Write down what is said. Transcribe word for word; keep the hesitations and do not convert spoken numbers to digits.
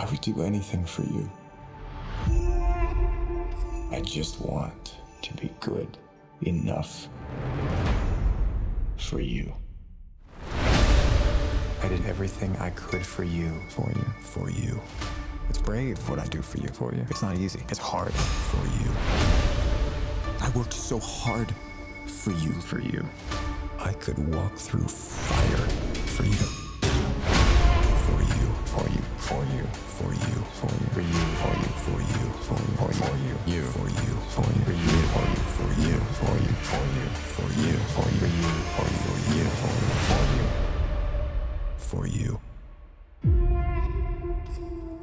I would do anything for you. I just want to be good enough for you. I did everything I could for you. For you. For you. It's brave what I do for you. For you. It's not easy. It's hard. For you. I worked so hard for you. For you. I could walk through fire for you. For you. For you. For you. For you. For you. For you. For you. For you. For you. For you. You. For you. For you. For you. For you. For you. For you. For you. For you. For you. For you. For you. For you. For you. For you.